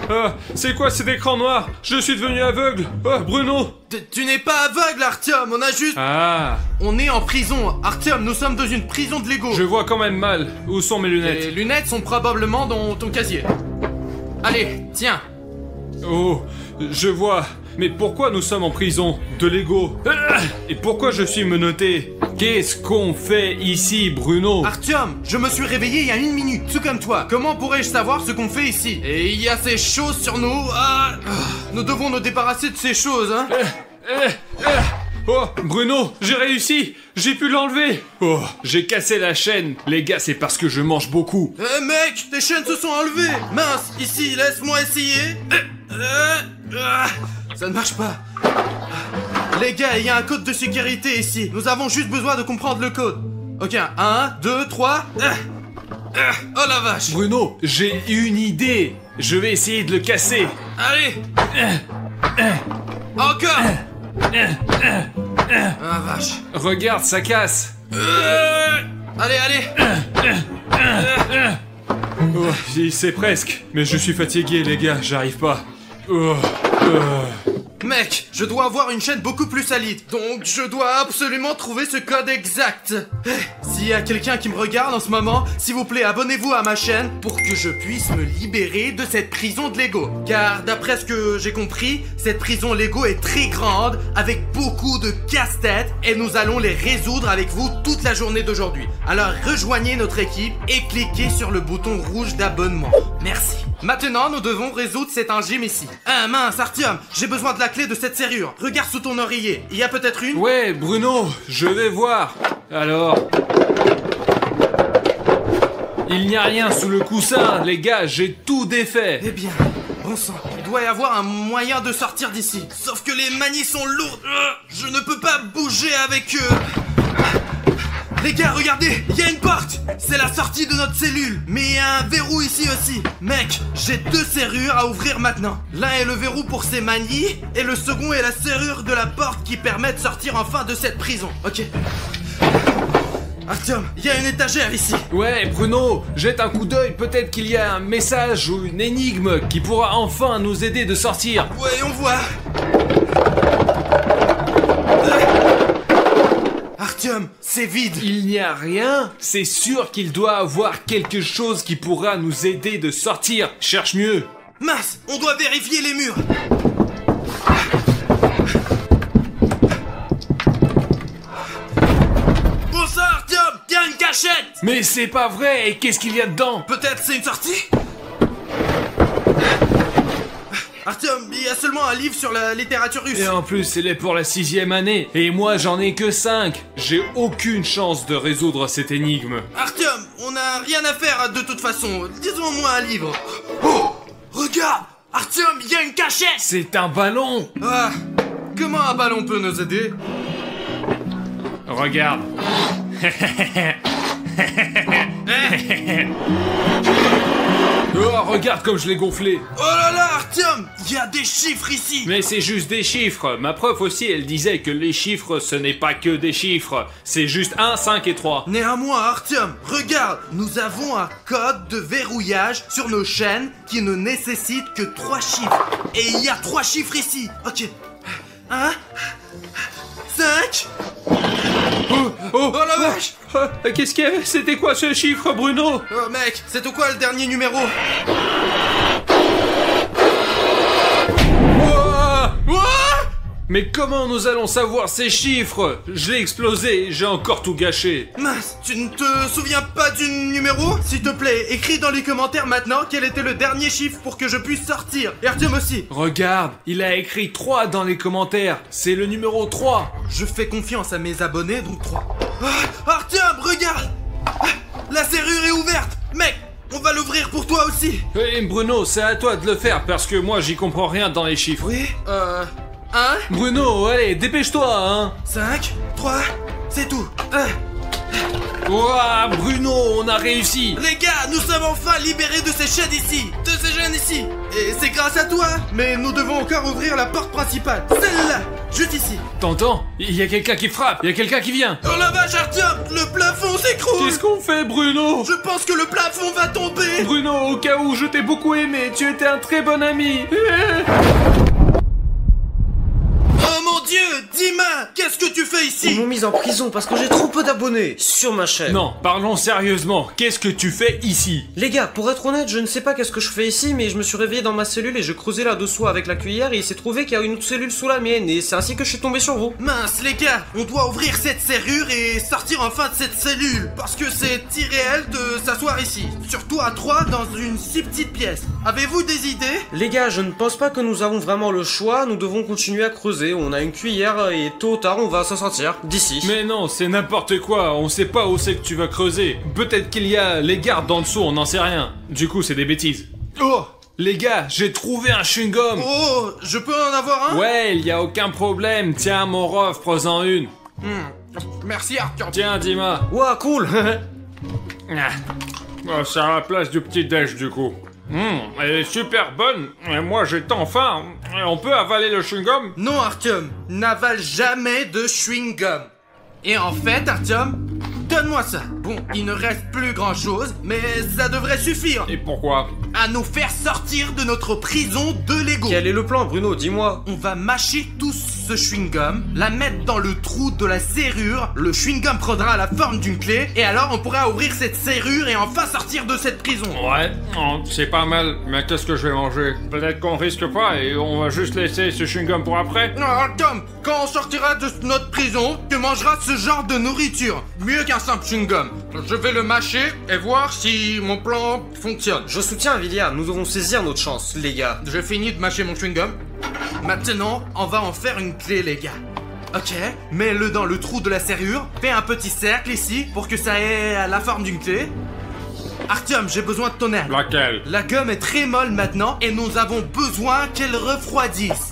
C'est quoi cet écran noir? Je suis devenu aveugle. Bruno. Tu n'es pas aveugle, Artyom, on a juste... Ah. On est en prison, Artyom, nous sommes dans une prison de Lego. Je vois quand même mal. Où sont mes lunettes? Les lunettes sont probablement dans ton casier. Allez, tiens. Oh, je vois. Mais pourquoi nous sommes en prison? De Lego. Et pourquoi je suis menotté? Qu'est-ce qu'on fait ici, Bruno? Artyom, je me suis réveillé il y a 1 minute, tout comme toi. Comment pourrais-je savoir ce qu'on fait ici? Et il y a ces choses sur nous. Nous devons nous débarrasser de ces choses, hein. Oh, Bruno, j'ai réussi. J'ai pu l'enlever. Oh, j'ai cassé la chaîne. Les gars, c'est parce que je mange beaucoup. Mec, tes chaînes se sont enlevées. Mince, ici, laisse-moi essayer. Ça ne marche pas. Les gars, il y a un code de sécurité ici. Nous avons juste besoin de comprendre le code. Ok, 1, 2, 3. Oh la vache. Bruno, j'ai une idée. Je vais essayer de le casser. Allez. Encore. Ah vache. Regarde, ça casse. Allez. Oh, c'est presque. Mais je suis fatigué, les gars, j'arrive pas. Mec, je dois avoir une chaîne beaucoup plus solide, donc je dois absolument trouver ce code exact. S'il y a quelqu'un qui me regarde en ce moment, s'il vous plaît, abonnez-vous à ma chaîne pour que je puisse me libérer de cette prison de Lego. Car d'après ce que j'ai compris, cette prison Lego est très grande, avec beaucoup de casse-têtes, et nous allons les résoudre avec vous toute la journée d'aujourd'hui. Alors rejoignez notre équipe et cliquez sur le bouton rouge d'abonnement. Merci. Maintenant, nous devons résoudre cet engime ici. Ah mince, Artyom, j'ai besoin de la clé de cette serrure. Regarde sous ton oreiller, il y a peut-être une? Ouais, Bruno, je vais voir. Alors... Il n'y a rien sous le coussin, les gars, j'ai tout défait. Eh bien, bon sang, il doit y avoir un moyen de sortir d'ici. Sauf que les manies sont lourdes. Je ne peux pas bouger avec eux. Les gars, regardez, il y a une porte. C'est la sortie de notre cellule. Mais il y a un verrou ici aussi. Mec, j'ai 2 serrures à ouvrir maintenant. L'un est le verrou pour ces manies, et le second est la serrure de la porte qui permet de sortir enfin de cette prison. Ok. Artyom, il y a une étagère ici. Ouais, Bruno, jette un coup d'œil, peut-être qu'il y a un message ou une énigme qui pourra enfin nous aider de sortir. Voyons voir. Artyom, c'est vide. Il n'y a rien? C'est sûr qu'il doit avoir quelque chose qui pourra nous aider de sortir. Cherche mieux. Mince, on doit vérifier les murs. Bon sang, Artyom, il y a une cachette. Mais c'est pas vrai, et qu'est-ce qu'il y a dedans? Peut-être c'est une sortie? Artyom, il y a seulement un livre sur la littérature russe. Et en plus, il est pour la 6e année, et moi j'en ai que 5. J'ai aucune chance de résoudre cette énigme. Artyom, on n'a rien à faire de toute façon. Disons-moi un livre. Oh, regarde, Artyom, il y a une cachette. C'est un ballon. Ah, comment un ballon peut nous aider? Regarde. Oh, regarde comme je l'ai gonflé. Oh là là, Artyom, il y a des chiffres ici. Mais c'est juste des chiffres. Ma prof aussi, elle disait que les chiffres, ce n'est pas que des chiffres. C'est juste 1, 5 et 3. Néanmoins, Artyom, regarde, nous avons un code de verrouillage sur nos chaînes qui ne nécessite que 3 chiffres. Et il y a 3 chiffres ici. Ok. 1, 5... Oh la vache. Qu'est-ce qu'il y avait? C'était quoi ce chiffre, Bruno? Oh mec, c'est quoi le dernier numéro? Mais comment nous allons savoir ces chiffres? Je l'ai explosé, j'ai encore tout gâché. Mince, tu ne te souviens pas du numéro? S'il te plaît, écris dans les commentaires maintenant quel était le dernier chiffre pour que je puisse sortir. Et Artyom aussi. Regarde, il a écrit 3 dans les commentaires. C'est le numéro 3. Je fais confiance à mes abonnés, donc 3. Artyom, regarde. La serrure est ouverte. Mec, on va l'ouvrir pour toi aussi. Hey, Bruno, c'est à toi de le faire parce que moi j'y comprends rien dans les chiffres. Oui, 1, Bruno, allez, dépêche-toi, hein. 5, 3, c'est tout. Ouah, Bruno, on a réussi. Les gars, nous sommes enfin libérés de ces chaînes ici, de ces jeunes ici. Et c'est grâce à toi. Mais nous devons encore ouvrir la porte principale, celle-là. juste ici. T'entends? Il y a quelqu'un qui frappe, il y a quelqu'un qui vient. Oh la vache, Artyom, le plafond s'écroule. Qu'est-ce qu'on fait, Bruno? Je pense que le plafond va tomber. Bruno, au cas où, je t'ai beaucoup aimé, tu étais un très bon ami. Oh mon Dieu, Dima, qu'est-ce que tu fais Ils ici? m'ont mis en prison parce que j'ai trop peu d'abonnés sur ma chaîne. Non, parlons sérieusement, qu'est-ce que tu fais ici? Les gars, pour être honnête, je ne sais pas qu'est-ce que je fais ici, mais je me suis réveillé dans ma cellule et je creusais là-dessous avec la cuillère et il s'est trouvé qu'il y a une autre cellule sous la mienne et c'est ainsi que je suis tombé sur vous. Mince les gars, on doit ouvrir cette serrure et sortir enfin de cette cellule. Parce que c'est irréel de s'asseoir ici. Surtout à 3 dans une si petite pièce. Avez-vous des idées? Les gars, je ne pense pas que nous avons vraiment le choix, nous devons continuer à creuser, on a une cuillère et tôt ou tard on va s'en sortir d'ici. Mais non, c'est n'importe quoi, on sait pas où c'est que tu vas creuser. Peut-être qu'il y a les gardes en dessous, on n'en sait rien. Du coup, c'est des bêtises. Oh, Les gars, j'ai trouvé un chewing-gum. oh, je peux en avoir un? Ouais, il y a aucun problème. Tiens, mon ref, prends-en une. Merci Arthur. Tiens, Dima. Ouah, cool. C'est à la place du petit déj, du coup. Elle est super bonne. Et moi, j'ai tant faim. On peut avaler le chewing-gum? Non Artyom, n'avale jamais de chewing-gum. Et en fait Artyom, donne-moi ça. Bon, il ne reste plus grand-chose, mais ça devrait suffire Et pourquoi? à nous faire sortir de notre prison de Lego. Quel est le plan, Bruno? Dis-moi. On va mâcher tous ce chewing-gum, la mettre dans le trou de la serrure, le chewing-gum prendra la forme d'une clé, et alors on pourra ouvrir cette serrure et enfin sortir de cette prison. Ouais, c'est pas mal. Mais qu'est-ce que je vais manger? Peut-être qu'on risque pas et on va juste laisser ce chewing-gum pour après? Non, Tom, quand on sortira de notre prison, tu mangeras ce genre de nourriture. Mieux qu'un simple chewing-gum. Je vais le mâcher et voir si mon plan fonctionne. Je soutiens Villia, nous devons saisir notre chance, les gars. J'ai fini de mâcher mon chewing-gum. Maintenant, on va en faire une clé, les gars. Ok, mets-le dans le trou de la serrure. Fais un petit cercle ici pour que ça ait la forme d'une clé. Artyom, j'ai besoin de ton aide. Laquelle? La gomme est très molle maintenant et nous avons besoin qu'elle refroidisse.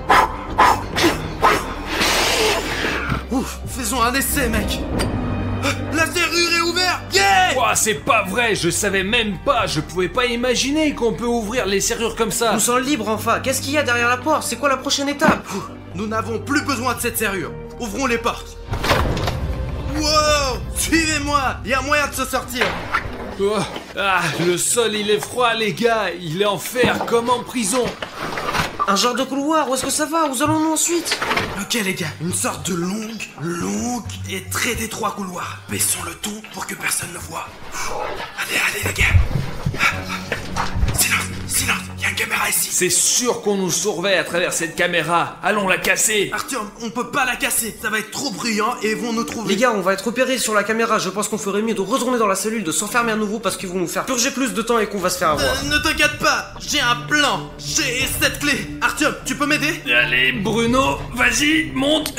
Ouf, faisons un essai, mec. La serrure est ouverte. Yeah! Ouah, c'est pas vrai, je savais même pas, je pouvais pas imaginer qu'on peut ouvrir les serrures comme ça. Nous sommes libres enfin. Qu'est-ce qu'il y a derrière la porte? C'est quoi la prochaine étape? Nous n'avons plus besoin de cette serrure. Ouvrons les portes. Wow! Suivez-moi, il y a moyen de se sortir. Oh, ah, le sol il est froid les gars, il est en fer comme en prison. Un genre de couloir, où est-ce que ça va? Où allons-nous ensuite? Ok les gars, une sorte de longue et très étroit couloir. Baissons le ton pour que personne ne voit. Allez les gars. Silence, il y a une caméra ici. C'est sûr qu'on nous surveille à travers cette caméra, allons la casser. Artyom, on peut pas la casser, ça va être trop bruyant et ils vont nous trouver. Les gars, on va être repérés sur la caméra. Je pense qu'on ferait mieux de retourner dans la cellule, de s'enfermer à nouveau parce qu'ils vont nous faire purger plus de temps et qu'on va se faire avoir. Ne t'inquiète pas, j'ai un plan. J'ai cette clé. Artyom, tu peux m'aider? Allez Bruno, vas-y, monte.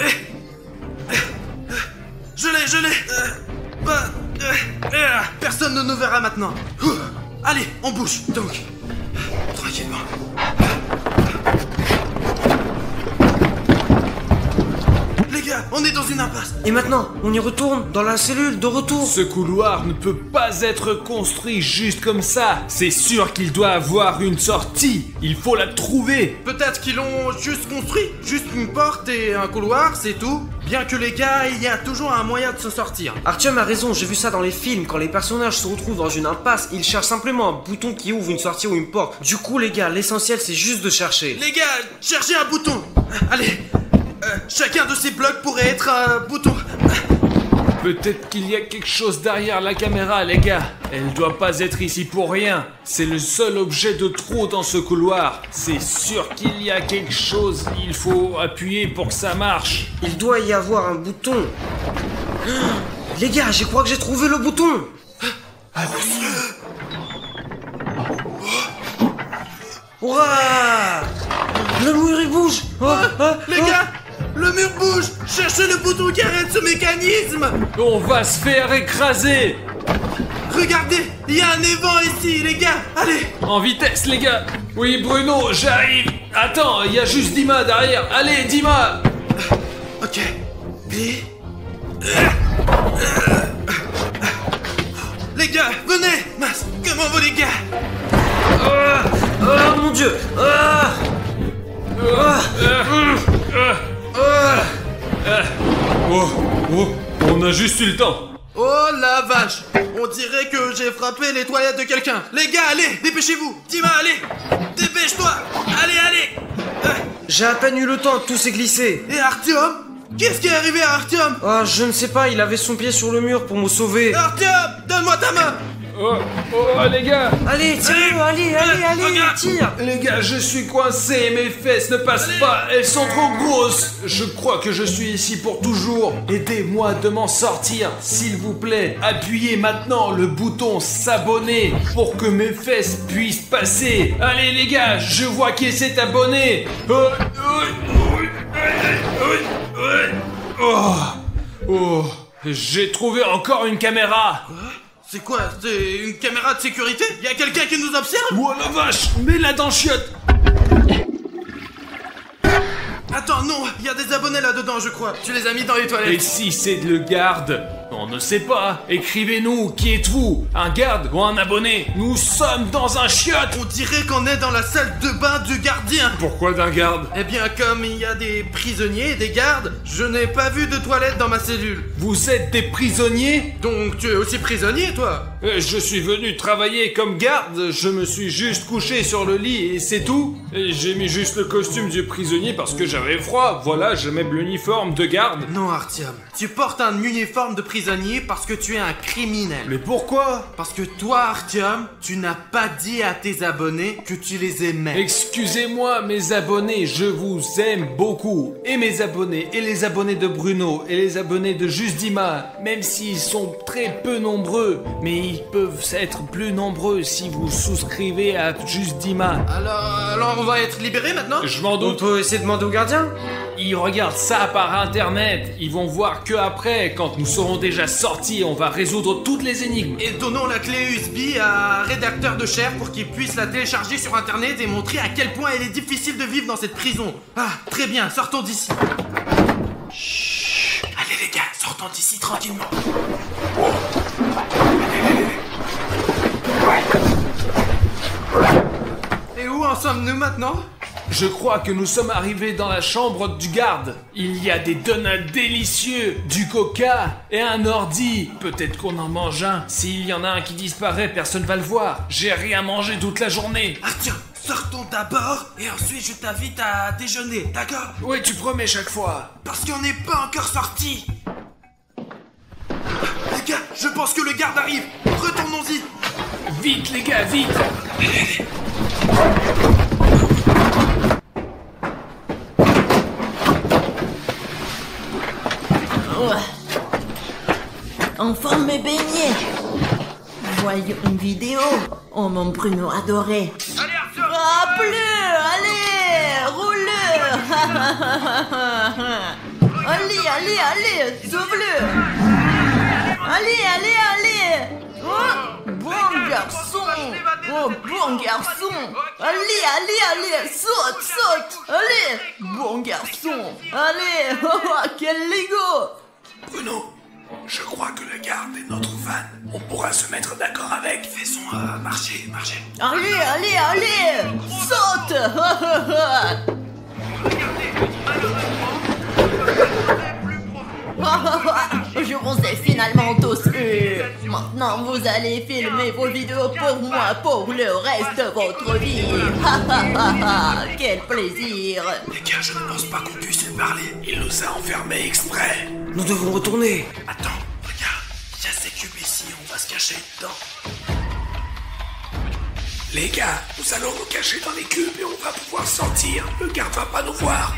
Je l'ai. Personne ne nous verra maintenant. Allez, on bouge, donc. Tranquillement. Les gars, on est dans une impasse. Et maintenant, on y retourne dans la cellule de retour. Ce couloir ne peut pas être construit juste comme ça. C'est sûr qu'il doit avoir une sortie. Il faut la trouver. Peut-être qu'ils l'ont juste construit. Juste une porte et un couloir, c'est tout. Bien que les gars, il y a toujours un moyen de se sortir. Artyom a raison, j'ai vu ça dans les films. Quand les personnages se retrouvent dans une impasse, ils cherchent simplement un bouton qui ouvre une sortie ou une porte. Du coup, les gars, l'essentiel c'est juste de chercher. Les gars, cherchez un bouton. Allez. Chacun de ces blocs pourrait être un bouton. Peut-être qu'il y a quelque chose derrière la caméra, les gars. Elle doit pas être ici pour rien. C'est le seul objet de trop dans ce couloir. C'est sûr qu'il y a quelque chose. Il faut appuyer pour que ça marche. Il doit y avoir un bouton. Les gars, je crois que j'ai trouvé le bouton. Ouah! Le mur il bouge. Les gars, le mur bouge. Cherchez le bouton qui arrête ce mécanisme. On va se faire écraser. Regardez, il y a un évent ici, les gars. Allez. En vitesse, les gars. Oui, Bruno, j'arrive. Attends, il y a juste Dima derrière. Allez, Dima. Ok. Les gars, venez. Mince, comment vont les gars? Oh mon dieu. Oh, on a juste eu le temps. Oh la vache! On dirait que j'ai frappé les toilettes de quelqu'un. Les gars, allez, dépêchez-vous. Dima, allez. Dépêche-toi. Allez. J'ai à peine eu le temps, tout s'est glissé. Et Artyom? Qu'est-ce qui est arrivé à Artyom? Ah, je ne sais pas, il avait son pied sur le mur pour me sauver. Artyom, donne-moi ta main. Oh, les gars. Allez, tire-le, allez, regarde. tire. Les gars, je suis coincé, mes fesses ne passent pas, elles sont trop grosses. Je crois que je suis ici pour toujours. Aidez-moi de m'en sortir, s'il vous plaît. Appuyez maintenant le bouton s'abonner pour que mes fesses puissent passer. Allez les gars, je vois qui s'est abonné. Oh, j'ai trouvé encore une caméra. C'est quoi? C'est une caméra de sécurité? Y'a quelqu'un qui nous observe? Oh la vache, mets-la dans le chiotte. Attends, non, il y a des abonnés là-dedans, je crois. Tu les as mis dans les Et toilettes. si c'est le garde? On ne sait pas. Écrivez-nous, qui êtes-vous? Un garde ou un abonné? Nous sommes dans un chiotte. On dirait qu'on est dans la salle de bain du gardien. Pourquoi d'un garde? Eh bien, comme il y a des prisonniers et des gardes, je n'ai pas vu de toilette dans ma cellule. Vous êtes des prisonniers? Donc, tu es aussi prisonnier, toi? Je suis venu travailler comme garde, je me suis juste couché sur le lit et c'est tout. Et j'ai mis juste le costume du prisonnier parce que j'avais froid, voilà, je mets l'uniforme de garde. Non, Artyom. Tu portes un uniforme de prisonnier parce que tu es un criminel. Mais pourquoi? Parce que toi, Artyom, tu n'as pas dit à tes abonnés que tu les aimais. Excusez-moi mes abonnés, je vous aime beaucoup. Et mes abonnés, et les abonnés de Bruno, et les abonnés de Juste Dima, même s'ils sont très peu nombreux, mais ils peuvent être plus nombreux si vous souscrivez à Juste Dima. Alors on va être libérés maintenant? Je m'en On doute. peut essayer de demander au gardien? Ils regardent ça par internet, ils vont voir que après, quand nous serons déjà sortis, on va résoudre toutes les énigmes. Et donnons la clé USB à un rédacteur de chair pour qu'il puisse la télécharger sur internet et montrer à quel point elle est difficile de vivre dans cette prison. Ah, très bien, sortons d'ici. Chut. Allez les gars, sortons d'ici tranquillement. Et où en sommes-nous maintenant? Je crois que nous sommes arrivés dans la chambre du garde. Il y a des donuts délicieux, du coca et un ordi. Peut-être qu'on en mange un. S'il y en a un qui disparaît, personne va le voir. J'ai rien mangé toute la journée. Artyom, sortons d'abord et ensuite je t'invite à déjeuner, d'accord? Ouais, tu promets chaque fois. Parce qu'on n'est pas encore sortis. Les gars, je pense que le garde arrive. Retournons-y. Vite les gars, vite. Enfin mes beignets. Voyons une vidéo. Oh mon Bruno adoré. Allez Artyom. Ah plus. Allez, roule-le. Allez, sauve-le. Allez. Oh, bon garçon. Oh, bon garçon. Allez, saute. Allez, bon garçon. Allez, quel Lego. Bruno, je crois que le garde est notre fan. On pourra se mettre d'accord avec. Faisons marcher. Allez, saute. Je vous ai finalement tous eu. Maintenant vous allez filmer vos vidéos pour moi pour le reste de votre vie. Quel plaisir. Les gars, je ne pense pas qu'on puisse lui parler. Il nous a enfermés exprès. Nous devons retourner. Attends, regarde, il y a ces cubes ici, on va se cacher dedans. Les gars, nous allons nous cacher dans les cubes et on va pouvoir sortir. Le garde va pas nous voir.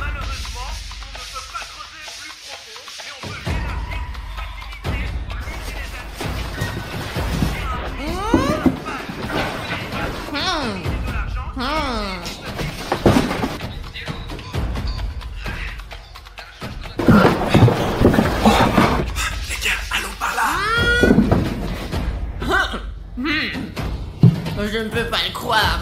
Les gars, allons par là. Je ne peux pas le croire.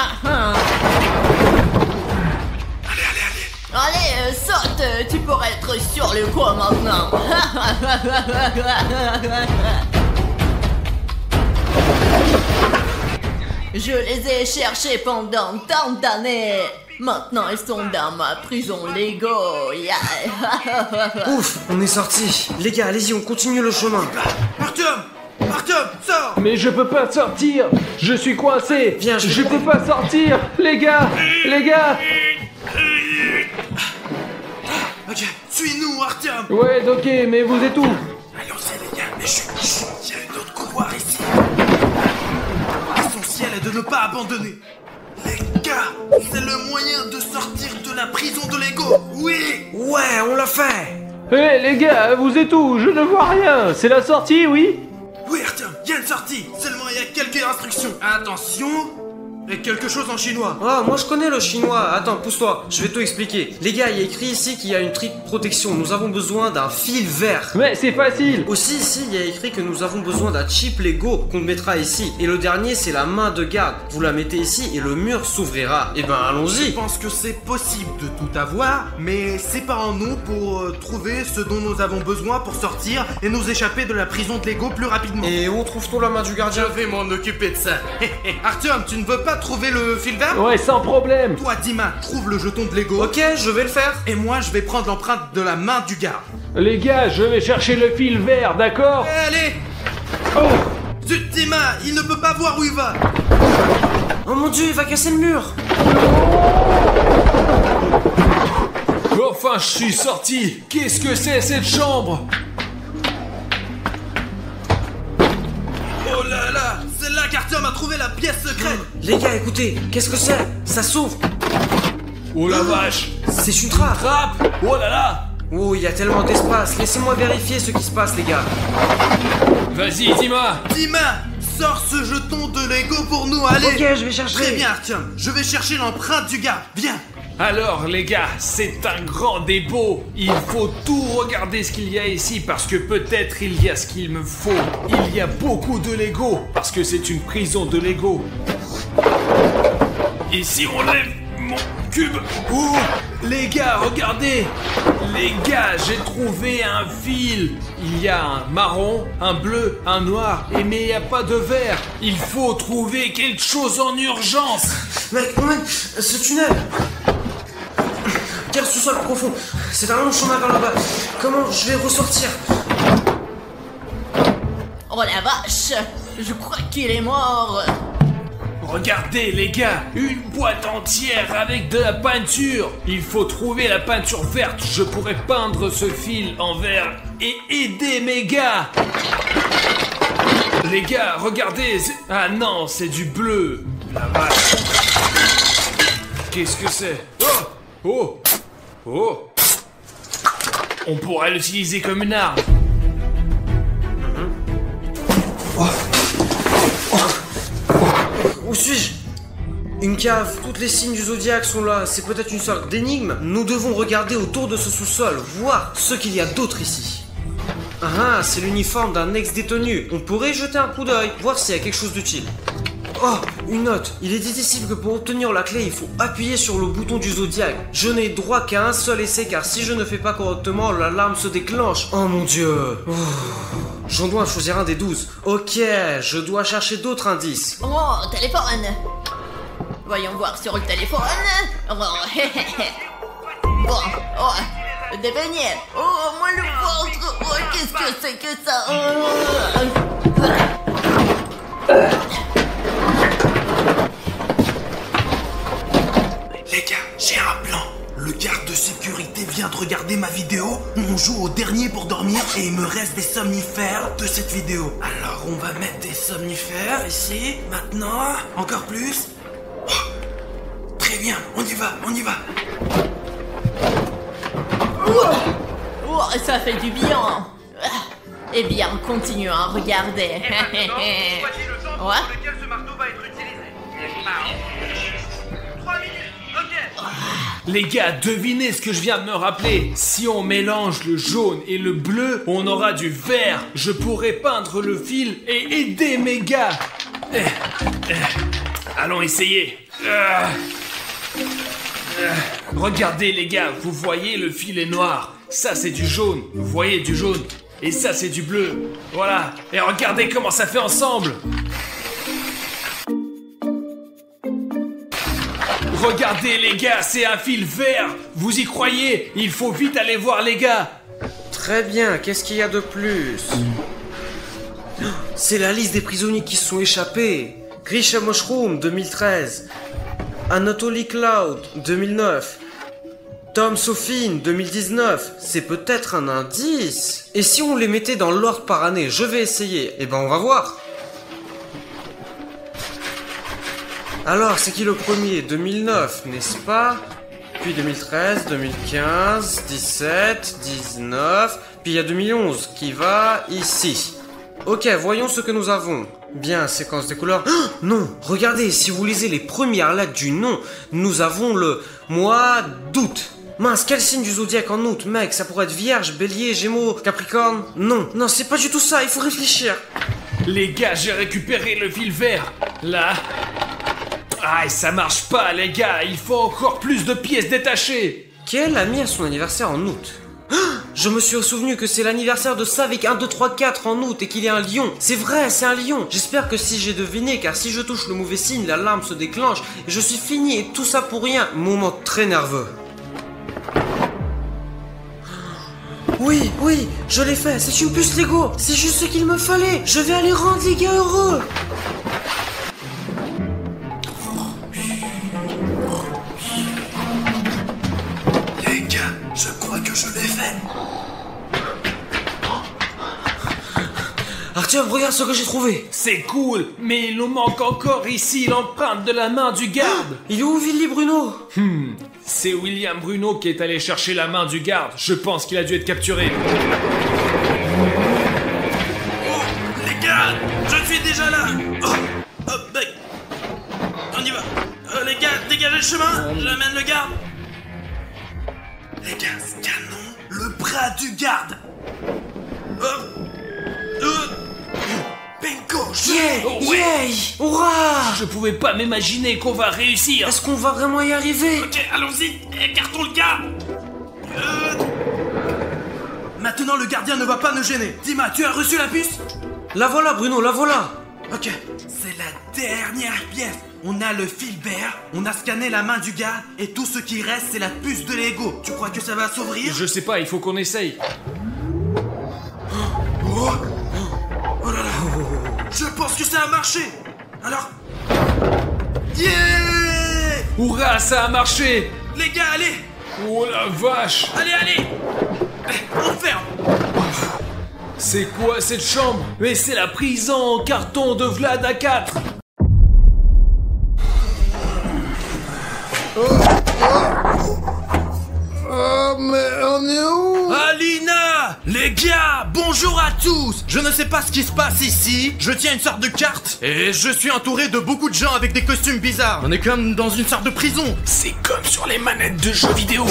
Allez, saute. Tu pourrais être sur le coup maintenant. Je les ai cherchés pendant tant d'années. Maintenant, ils sont dans ma prison Lego. Yeah. Ouf, on est sortis. Les gars, allez-y, on continue le chemin. Artyom, sors. Mais je peux pas sortir. Je suis coincé. Viens, je peux pas sortir. Les gars. Ok, suis-nous, Artyom. Ouais, ok, mais vous êtes où? Allons-y, les gars, mais chut, il y a un autre couloir ici. L'essentiel est de ne pas abandonner. Les gars, c'est le moyen de sortir de la prison de Lego. Oui. Ouais, on l'a fait. Hé les gars, vous êtes où? Je ne vois rien. C'est la sortie, oui? Oui, Artyom, il y a une sortie. Seulement, il y a quelques instructions. Attention. Et quelque chose en chinois. Ah, moi je connais le chinois. Attends, pousse-toi, je vais tout expliquer. Les gars, il y a écrit ici qu'il y a une triple protection. Nous avons besoin d'un fil vert. Mais c'est facile. Aussi, ici, il y a écrit que nous avons besoin d'un chip Lego qu'on mettra ici. Et le dernier, c'est la main de garde. Vous la mettez ici et le mur s'ouvrira. Et ben, Je allons-y. pense que c'est possible de tout avoir, mais séparons-nous pour trouver ce dont nous avons besoin pour sortir et nous échapper de la prison de Lego plus rapidement. Et où trouve-t-on la main du Je gardien? vais m'en occuper de ça. Artyom, tu ne veux pas trouver le fil vert? Ouais, sans problème. Toi, Dima, trouve le jeton de Lego. Ok, je vais le faire. Et moi, je vais prendre l'empreinte de la main du garde. Les gars, je vais chercher le fil vert, d'accord? Allez! Oh. Zut, Dima, il ne peut pas voir où il va. Oh mon dieu, il va casser le mur. Enfin, je suis sorti. Qu'est-ce que c'est cette chambre? Oh là là, c'est là qu'Artyom a trouvé la pièce secrète. Les gars, écoutez, qu'est-ce que c'est? Ça s'ouvre. Oh la vache. C'est une trappe. Trappe. Oh là là. Oh, il y a tellement d'espace. Laissez-moi vérifier ce qui se passe, les gars. Vas-y, Dima. Dima, sors ce jeton de Lego pour nous, allez. Ok, je vais chercher. Très bien, Artyom. Je vais chercher l'empreinte du garde. Viens. Alors les gars, c'est un grand dépôt. Il faut tout regarder ce qu'il y a ici parce que peut-être il y a ce qu'il me faut. Il y a beaucoup de Lego parce que c'est une prison de Lego. Et si on lève mon cube? Oh, les gars, regardez. Les gars, j'ai trouvé un fil. Il y a un marron, un bleu, un noir, mais il n'y a pas de vert. Il faut trouver quelque chose en urgence. Mec, ce tunnel. Quel sous-sol profond. C'est un long chemin vers là-bas. Comment je vais ressortir? Oh la vache, je crois qu'il est mort. Regardez les gars, une boîte entière avec de la peinture. Il faut trouver la peinture verte. Je pourrais peindre ce fil en vert et aider mes gars. Les gars, regardez. Ah non, c'est du bleu. La vache. Qu'est-ce que c'est? Oh. On pourrait l'utiliser comme une arme. Où suis-je? Une cave, toutes les signes du zodiaque sont là, c'est peut-être une sorte d'énigme. Nous devons regarder autour de ce sous-sol, voir ce qu'il y a d'autre ici. Ah, c'est l'uniforme d'un ex-détenu. On pourrait y jeter un coup d'œil, voir s'il y a quelque chose d'utile. Oh, une note. Il est dit ici que pour obtenir la clé, il faut appuyer sur le bouton du zodiaque. Je n'ai droit qu'à un seul essai car si je ne fais pas correctement, l'alarme se déclenche. Oh mon dieu. J'en dois choisir un des 12. Ok, je dois chercher d'autres indices. Oh, téléphone. Voyons voir sur le téléphone. Oh, bon, oh, des beignets. Oh, moi le ventre. Oh, qu'est-ce que c'est que ça? Les gars, j'ai un plan. Le garde de sécurité vient de regarder ma vidéo. On joue au dernier pour dormir et il me reste des somnifères de cette vidéo. Alors on va mettre des somnifères ici, maintenant. Encore plus. Oh, très bien, on y va. Oh, ça fait du bien. Eh bien, continuons à regarder. Ouais. lequel ce marteau va être utilisé. 3 minutes, ok. Les gars, devinez ce que je viens de me rappeler. Si on mélange le jaune et le bleu, on aura du vert. Je pourrais peindre le fil et aider mes gars. Allons essayer. Regardez les gars, vous voyez le fil est noir. Ça c'est du jaune, vous voyez du jaune. Et ça c'est du bleu. Voilà. Et regardez comment ça fait ensemble. Regardez les gars, c'est un fil vert. Vous y croyez? Il faut vite aller voir les gars. Très bien, qu'est-ce qu'il y a de plus? C'est la liste des prisonniers qui se sont échappés. Grisha Mushroom, 2013. Anatoly Cloud, 2009. Tom Sofin, 2019. C'est peut-être un indice. Et si on les mettait dans l'ordre par année? Je vais essayer. Eh ben on va voir. Alors, c'est qui le premier? 2009, n'est-ce pas? Puis 2013, 2015, 17, 19... Puis il y a 2011 qui va ici. Ok, voyons ce que nous avons. Bien, séquence des couleurs... Oh, non, regardez, si vous lisez les premières lettres du nom, nous avons le mois d'août. Mince, quel signe du zodiaque en août, mec? Ça pourrait être Vierge, Bélier, Gémeaux, Capricorne? Non, c'est pas du tout ça, il faut réfléchir. Les gars, j'ai récupéré le fil vert. Là... Aïe, ça marche pas, les gars. Il faut encore plus de pièces détachées. Quel ami a son anniversaire en août? Je me suis souvenu que c'est l'anniversaire de ça avec 1, 2, 3, 4 en août et qu'il est un lion. C'est vrai, c'est un lion. J'espère que si j'ai deviné, car si je touche le mauvais signe, l'alarme se déclenche et je suis fini et tout ça pour rien. Moment très nerveux. Oui, je l'ai fait. C'est une puce Lego. C'est juste ce qu'il me fallait. Je vais aller rendre les gars heureux. Je crois que je l'ai fait. Artyom, regarde ce que j'ai trouvé. C'est cool, mais il nous manque encore ici l'empreinte de la main du garde. Il est où, Willy Bruno? C'est William Bruno qui est allé chercher la main du garde. Je pense qu'il a dû être capturé. Oh, les gars, je suis déjà là. Oh, mec. On y va. Les gars, dégagez le chemin. J'amène le garde. Les gars, scannons le bras du garde. Bingo, Yeah! Hurrah! Je pouvais pas m'imaginer qu'on va réussir. Est-ce qu'on va vraiment y arriver? Ok, allons-y, écartons le garde. Maintenant, le gardien ne va pas nous gêner. Dima, tu as reçu la puce? La voilà, Bruno, la voilà. Ok, c'est la dernière pièce. On a le fil vert, on a scanné la main du gars, et tout ce qui reste, c'est la puce de Lego. Tu crois que ça va s'ouvrir? Je sais pas, il faut qu'on essaye. Oh là là. Je pense que ça a marché. Alors... Yeah! Hurrah, ça a marché. Les gars, allez! Oh la vache. Allez! On ferme! C'est quoi cette chambre? Mais c'est la prison en carton de Vlad A4. Oh, mais on est où? Alina! Les gars, bonjour à tous! Je ne sais pas ce qui se passe ici, je tiens une sorte de carte, et je suis entouré de beaucoup de gens avec des costumes bizarres. On est comme dans une sorte de prison. C'est comme sur les manettes de jeux vidéo.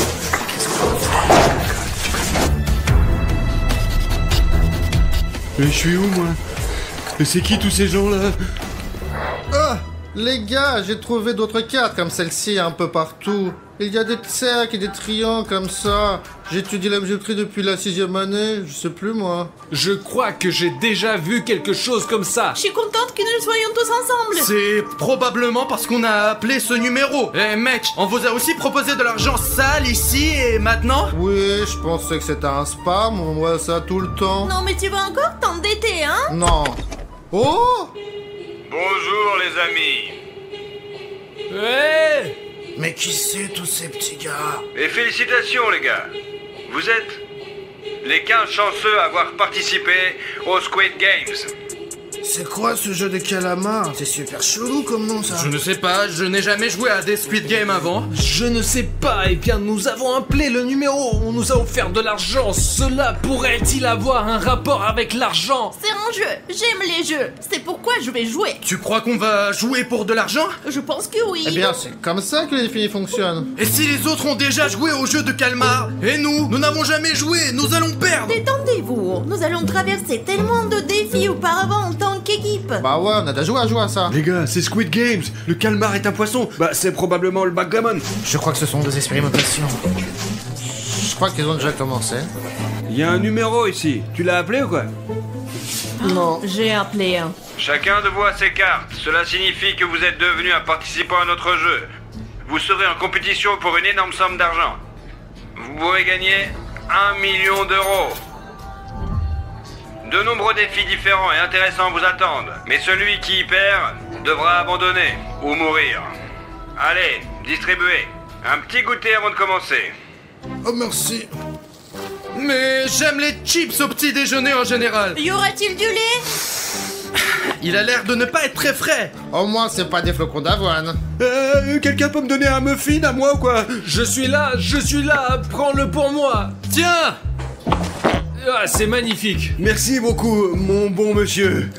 Mais je suis où, moi? Et c'est qui tous ces gens-là? Ah! Les gars, j'ai trouvé d'autres cartes comme celle-ci un peu partout. Il y a des cercles et des triangles comme ça. J'étudie la géométrie depuis la 6e année, je sais plus moi. Je crois que j'ai déjà vu quelque chose comme ça. Je suis contente que nous soyons tous ensemble. C'est probablement parce qu'on a appelé ce numéro. Eh mec, on vous a aussi proposé de l'argent sale ici et maintenant? Oui, je pensais que c'était un spam, on voit ça tout le temps. Non mais tu vas encore t'endetter, hein? Non. Oh! Bonjour les amis. Ouais. Mais qui c'est tous ces petits gars? Et félicitations les gars. Vous êtes les 15 chanceux à avoir participé au Squid Games. C'est quoi ce jeu de calamar? C'est super chelou comme nom ça. Je ne sais pas, je n'ai jamais joué à des Squid Games avant. Je ne sais pas, eh bien nous avons appelé le numéro, on nous a offert de l'argent, cela pourrait-il avoir un rapport avec l'argent? C'est un jeu, j'aime les jeux, c'est pourquoi je vais jouer. Tu crois qu'on va jouer pour de l'argent? Je pense que oui. Eh bien, c'est comme ça que les défis fonctionnent. Et si les autres ont déjà joué au jeu de calmar, et nous n'avons jamais joué, nous allons perdre. Détendez-vous, nous allons traverser tellement de défis auparavant en tant qu'équipe. Bah ouais, on a déjà joué à ça. Les gars, c'est Squid Games. Le calmar est un poisson. Bah, c'est probablement le backgammon. Je crois que ce sont des expérimentations. Je crois qu'ils ont déjà commencé. Il y a un numéro ici. Tu l'as appelé ou quoi? Non. J'ai appelé un. Chacun de vous a ses cartes. Cela signifie que vous êtes devenu un participant à notre jeu. vous serez en compétition pour une énorme somme d'argent. Vous pourrez gagner 1 million d'euros. De nombreux défis différents et intéressants vous attendent, mais celui qui y perd devra abandonner ou mourir. Allez, distribuez. Un petit goûter avant de commencer. Oh, merci. Mais j'aime les chips au petit déjeuner en général. Y aura-t-il du lait? Il a l'air de ne pas être très frais. Au moins, c'est pas des flocons d'avoine. Quelqu'un peut me donner un muffin à moi ou quoi? Je suis là, prends-le pour moi. Tiens! Ah, c'est magnifique. Merci beaucoup, mon bon monsieur.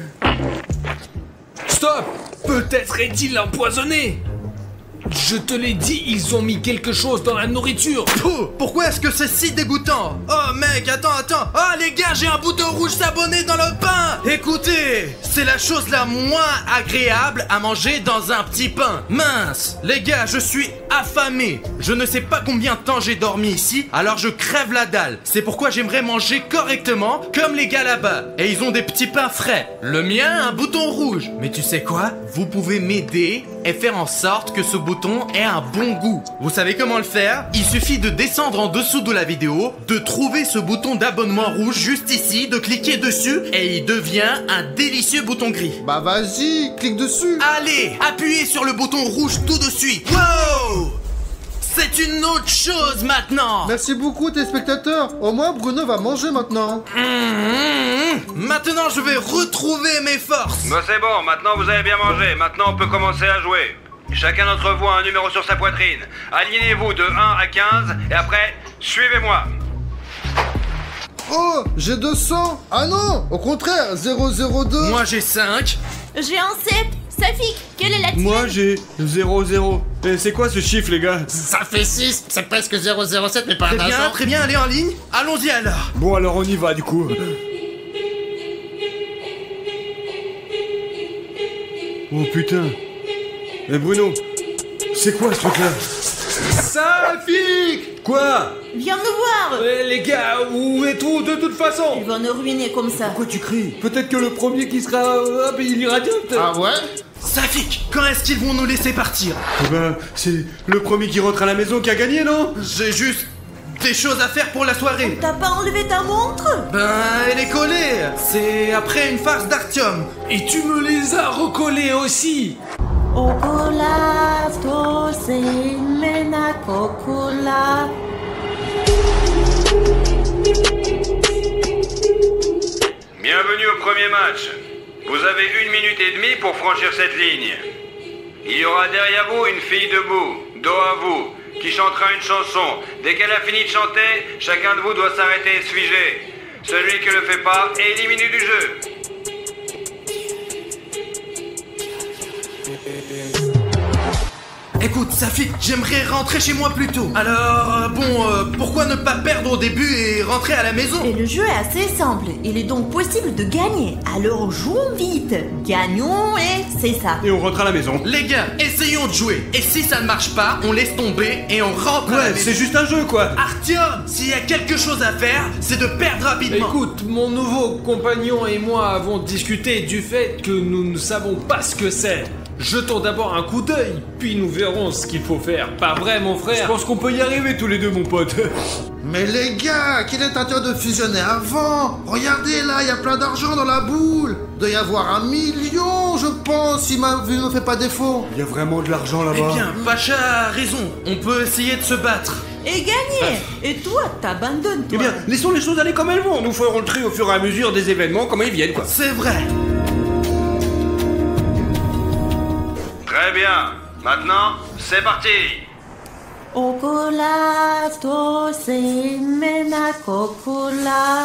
Stop! Peut-être est-il empoisonné. Je te l'ai dit, ils ont mis quelque chose dans la nourriture. Pouh, pourquoi est-ce que c'est si dégoûtant? Oh mec, attends. Oh les gars, j'ai un bouton rouge sabonné dans le pain. Écoutez, c'est la chose la moins agréable à manger dans un petit pain. Mince, les gars, je suis affamé. Je ne sais pas combien de temps j'ai dormi ici, alors je crève la dalle. C'est pourquoi j'aimerais manger correctement, comme les gars là-bas. Et ils ont des petits pains frais. Le mien, un bouton rouge. Mais tu sais quoi? Vous pouvez m'aider et faire en sorte que ce bouton ait un bon goût. Vous savez comment le faire? Il suffit de descendre en dessous de la vidéo, de trouver ce bouton d'abonnement rouge juste ici, de cliquer dessus et il devient un délicieux bouton gris. Bah vas-y, clique dessus. Allez, appuyez sur le bouton rouge tout de suite. Wow! C'est une autre chose maintenant. Merci beaucoup, téléspectateurs. Au moins, Bruno va manger maintenant. Maintenant, je vais retrouver mes forces. Bah c'est bon, maintenant vous avez bien mangé, maintenant on peut commencer à jouer. Chacun d'entre vous a un numéro sur sa poitrine. Alignez-vous de 1 à 15 et après, suivez-moi. Oh, j'ai 200. Ah non, au contraire, 002. Moi j'ai 5. J'ai un 7. Safik, quelle est la tienne? Moi j'ai 0-0. Et c'est quoi ce chiffre, les gars? Ça fait 6, c'est presque 007, mais pas un agent. Très bien, allez en ligne. Allons-y alors. Bon, alors on y va du coup. Oh putain. Eh Bruno, c'est quoi ce truc-là? Safik! Quoi? Viens nous voir. Les gars, où êtes-vous de toute façon? Tu vas nous ruiner comme ça. Pourquoi tu cries? Peut-être que le premier qui sera... Hop, il ira direct. Ah ouais? Safik, quand est-ce qu'ils vont nous laisser partir? Eh ben, c'est le premier qui rentre à la maison qui a gagné, non? J'ai juste des choses à faire pour la soirée. T'as pas enlevé ta montre? Ben, elle est collée. C'est après une farce d'Artyom. Et tu me les as recollés aussi. Okola, tose, mena, kokola. Bienvenue au premier match. Vous avez 1 minute et demie pour franchir cette ligne. Il y aura derrière vous une fille debout, dos à vous, qui chantera une chanson. Dès qu'elle a fini de chanter, chacun de vous doit s'arrêter et se figer. Celui qui ne le fait pas est éliminé du jeu. Écoute, Safik, j'aimerais rentrer chez moi plus tôt. Alors, pourquoi ne pas perdre au début et rentrer à la maison? Et le jeu est assez simple. Il est donc possible de gagner. Alors jouons vite. Gagnons et c'est ça. Et on rentre à la maison. Les gars, essayons de jouer. Et si ça ne marche pas, on laisse tomber et on rentre à la Ouais, maison. c'est juste un jeu, quoi. Artyom, s'il y a quelque chose à faire, c'est de perdre rapidement. Écoute, mon nouveau compagnon et moi avons discuté du fait que nous ne savons pas ce que c'est. Jetons d'abord un coup d'œil, puis nous verrons ce qu'il faut faire. Pas vrai, mon Je frère? pense qu'on peut y arriver tous les deux, mon pote. Mais les gars, quel est intérêt de fusionner avant? Regardez là, il y a plein d'argent dans la boule. Il doit y avoir 1 million, je pense, si ma vue ne me fait pas défaut. Il y a vraiment de l'argent là-bas. Eh bien, Pacha a raison. On peut essayer de se battre. Et gagner. Et toi, t'abandonnes, Eh toi. bien, laissons les choses aller comme elles vont. Nous ferons le tri au fur et à mesure des événements, comment ils viennent, quoi. C'est vrai. Très bien. Maintenant, c'est parti. Okola, tose, mena, kokola.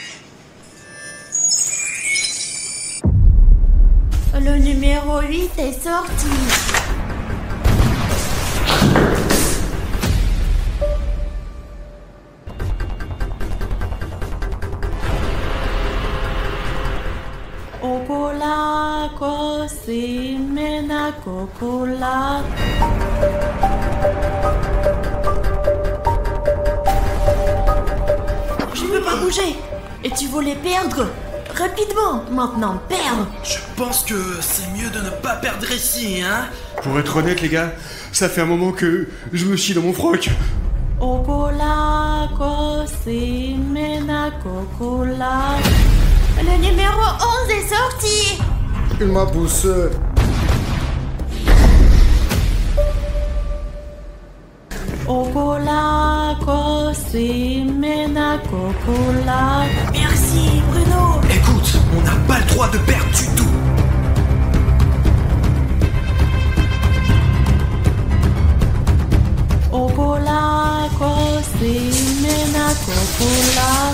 Le numéro 8 est sorti. Okola, kose, mena, kokola. Je ne peux pas bouger. Et tu voulais perdre. Rapidement, maintenant, perdre. Je pense que c'est mieux de ne pas perdre ici, hein. Pour être honnête, les gars, Ça fait un moment que je me chie dans mon froc. Okola, Kosimena, Kokola. Le numéro 11 est sorti. Il m'a poussé. Okola, Kosimena, Kokola. Merci, Bruno. Écoute, on n'a pas le droit de perdre du tout. Okola, Kosimena, Kokola.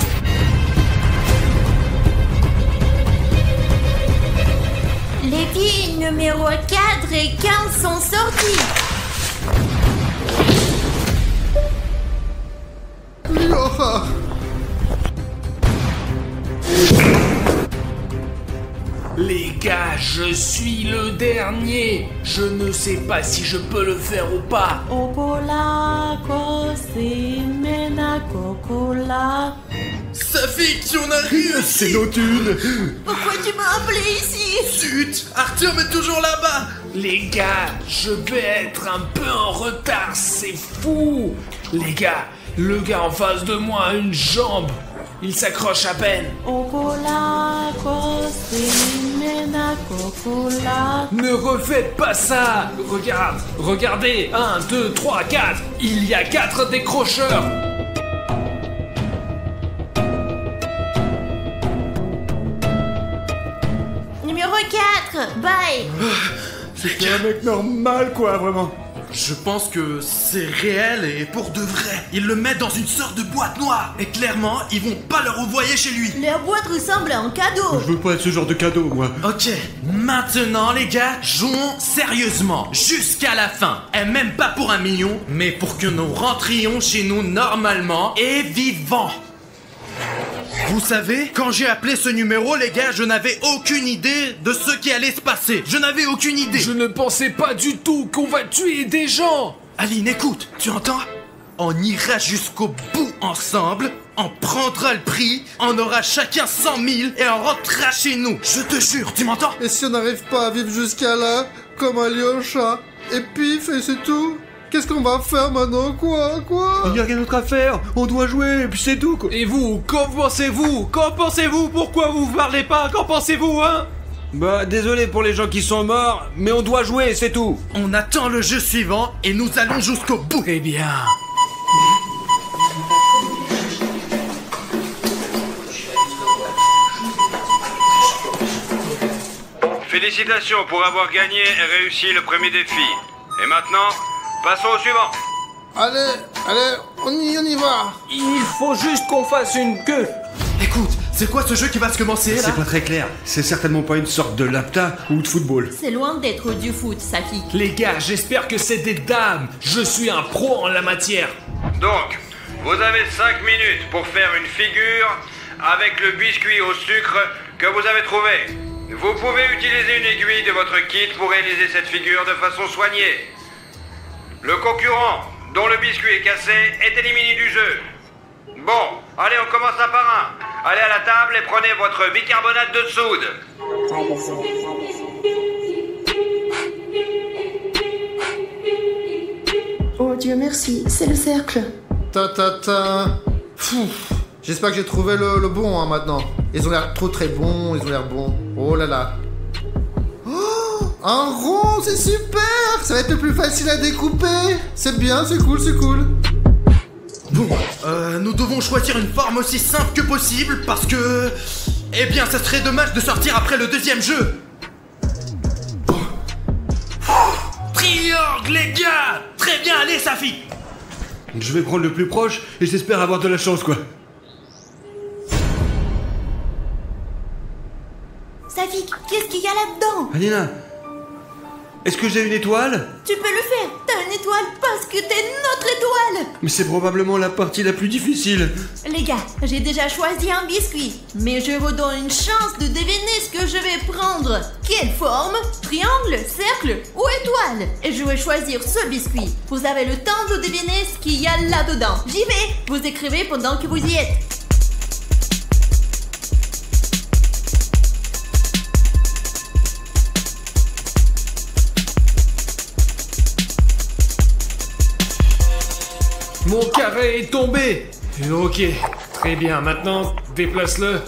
Les filles numéro 4 et 15 sont sorties. Yoha. Les gars, je suis le dernier. Je ne sais pas si je peux le faire ou pas. Okola, Kosimena, Kokola. Safik, on arrive. C'est nos thunes. Pourquoi tu m'as appelé ici? Zut, Arthur est toujours là-bas. Les gars, je vais être un peu en retard, c'est fou. Les gars, le gars en face de moi a une jambe. Il s'accroche à peine. Okola, Kosimena, Kokola. Ne refaites pas ça. Regardez. 1, 2, 3, 4. Il y a 4 décrocheurs. Numéro 4, bye. C'est un mec normal, quoi, vraiment. Je pense que c'est réel et pour de vrai. Ils le mettent dans une sorte de boîte noire. Et clairement, ils vont pas le renvoyer chez lui. Leur boîte ressemble à un cadeau. Je veux pas être ce genre de cadeau, moi. Ok, maintenant les gars, jouons sérieusement. Jusqu'à la fin. Et même pas pour 1 million, mais pour que nous rentrions chez nous normalement et vivants. Vous savez, quand j'ai appelé ce numéro, les gars, je n'avais aucune idée de ce qui allait se passer. Je n'avais aucune idée. Je ne pensais pas du tout qu'on va tuer des gens. Aline, écoute, tu entends? On ira jusqu'au bout ensemble, on prendra le prix, on aura chacun 100 000 et on rentrera chez nous. Je te jure, tu m'entends? Et si on n'arrive pas à vivre jusqu'à là, comme Alyosha, et pif, et c'est tout? Qu'est-ce qu'on va faire maintenant? Quoi? Il y a rien d'autre à faire. On doit jouer, et puis c'est tout, quoi. Et vous, qu'en pensez-vous? Qu'en pensez-vous? Pourquoi vous parlez pas? Qu'en pensez-vous, hein? Bah, désolé pour les gens qui sont morts, mais on doit jouer, c'est tout. On attend le jeu suivant et nous allons jusqu'au bout. Très bien. Félicitations pour avoir gagné et réussi le premier défi. Et maintenant, passons au suivant. Allez, on y va. Il faut juste qu'on fasse une queue. Écoute, c'est quoi ce jeu qui va se commencer là? C'est pas très clair. C'est certainement pas une sorte de lapta ou de football. C'est loin d'être du foot, Safik. Les gars, j'espère que c'est des dames. Je suis un pro en la matière. Donc, vous avez 5 minutes pour faire une figure avec le biscuit au sucre que vous avez trouvé. Vous pouvez utiliser une aiguille de votre kit pour réaliser cette figure de façon soignée. Le concurrent dont le biscuit est cassé est éliminé du jeu. Bon, allez, on commence un par un. Allez à la table et prenez votre bicarbonate de soude. Oh Dieu merci, c'est le cercle. Pfff. J'espère que j'ai trouvé le bon hein, maintenant. Ils ont l'air trop très bons, ils ont l'air bons. Oh là là. Oh, un rond, c'est super. Ça va être le plus facile à découper. C'est bien, c'est cool, c'est cool. Bon, nous devons choisir une forme aussi simple que possible parce que... Eh bien, ça serait dommage de sortir après le deuxième jeu. Triangle, les gars. Très bien, allez, Safi. Je vais prendre le plus proche et j'espère avoir de la chance, quoi. Safik, qu'est-ce qu'il y a là-dedans? Alina, est-ce que j'ai une étoile? Tu peux le faire, t'as une étoile parce que t'es notre étoile. Mais c'est probablement la partie la plus difficile. Les gars, j'ai déjà choisi un biscuit, mais je vous donne une chance de deviner ce que je vais prendre. Quelle forme? Triangle, cercle ou étoile? Et je vais choisir ce biscuit. Vous avez le temps de deviner ce qu'il y a là-dedans. J'y vais, vous écrivez pendant que vous y êtes. Mon carré est tombé. Ok, très bien, maintenant, déplace-le.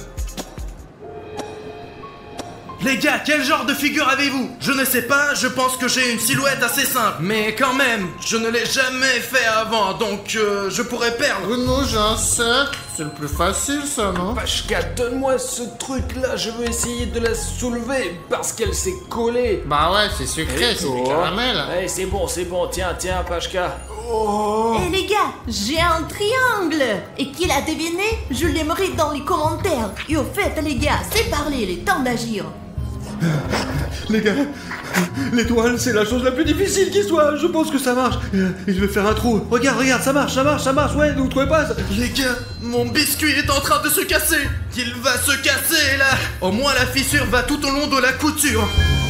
Les gars, quel genre de figure avez-vous? Je ne sais pas, je pense que j'ai une silhouette assez simple. Mais quand même, je ne l'ai jamais fait avant, donc je pourrais perdre. Bruno, j'ai un cercle. C'est le plus facile, ça, non? Pachka, donne-moi ce truc-là, je veux essayer de la soulever parce qu'elle s'est collée. Bah ouais, c'est secret, c'est du caramel. Ouais, c'est bon, tiens, Pachka. Eh les gars, j'ai un triangle. Et qui l'a deviné? Je l'aimerais dans les commentaires. Et au fait, les gars, c'est parler, il est temps d'agir. Les gars, l'étoile, c'est la chose la plus difficile qui soit. Je pense que ça marche. Il veut faire un trou. Regarde, ça marche. Ouais, vous trouvez pas ça? Les gars, mon biscuit est en train de se casser. Il va se casser, là. Au moins, la fissure va tout au long de la couture.